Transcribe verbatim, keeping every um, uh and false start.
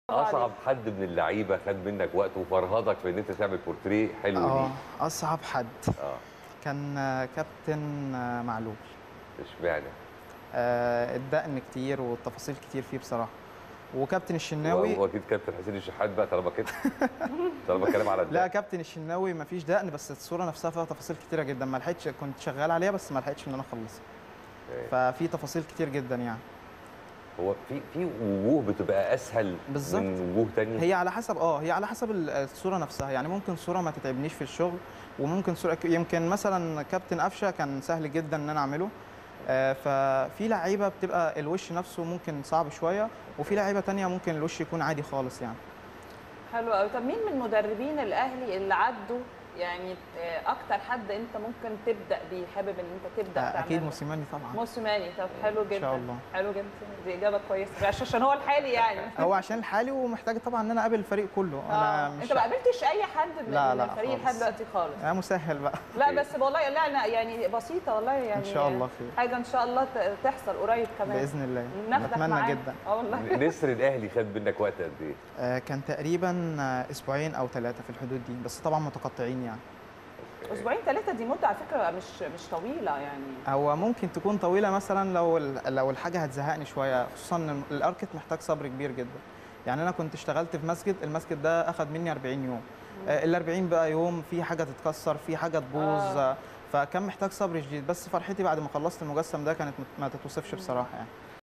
اصعب حد من اللعيبه خد منك وقت وفرهدك في ان انت تعمل بورتريه حلو ليه؟ اه اصعب حد اه كان كابتن معلول. اشمعنى؟ آه، الدقن كتير والتفاصيل كتير فيه بصراحه. وكابتن الشناوي هو اكيد كابتن حسين الشحات بقى طالما كده طالما بتكلم على لا، الدقن. كابتن الشناوي مفيش دقن، بس الصوره نفسها فيها تفاصيل كتيره جدا، ما لحقتش، كنت شغال عليها بس ما لحقتش ان انا اخلصها. ففي تفاصيل كتير جدا يعني. هو في في وجوه بتبقى اسهل بالظبط. من وجوه تانية. هي على حسب اه هي على حسب الصوره نفسها يعني. ممكن صوره ما تتعبنيش في الشغل، وممكن صوره يمكن مثلا كابتن قفشه كان سهل جدا ان انا اعمله. آه، ففي لعيبه بتبقى الوش نفسه ممكن صعب شويه، وفي لعيبه تانية ممكن الوش يكون عادي خالص يعني. حلو قوي. طب مين من مدربين الاهلي اللي عدوا يعني اكتر حد انت ممكن تبدا بيه، حابب ان انت تبدا تعمله؟ اكيد موسيماني طبعا. موسيماني. طب حلو جدا ان شاء الله. حلو جدا، دي اجابه كويسه عشان هو الحالي يعني. هو عشان الحالي، ومحتاج طبعا ان انا اقابل الفريق كله. انا مش انت ما قابلتش اي حد من, لا من لا الفريق خالص. لحد دلوقتي خالص؟ يا مسهل بقى. لا بس والله لا لا يعني بسيطه والله يعني. ان شاء الله خير. حاجه ان شاء الله تحصل قريب كمان باذن الله. ناخدك اتمنى معانا. جدا. اه والله. نسر الاهلي خد منك وقت قد ايه؟ آه، كان تقريبا اسبوعين او ثلاثه في الحدود دي، بس طبعا متقطعين يعني. اسبوعين ثلاثه دي مده على فكره مش مش طويله يعني. هو ممكن تكون طويله مثلا لو لو الحاجه هتزهقني شويه، خصوصا ان الاركت محتاج صبر كبير جدا. يعني انا كنت اشتغلت في مسجد، المسجد ده اخذ مني أربعين يوم. آه، ال أربعين بقى يوم في حاجه تتكسر، في حاجه تبوظ. آه. فكان محتاج صبر شديد، بس فرحتي بعد ما خلصت المجسم ده كانت ما تتوصفش بصراحه يعني.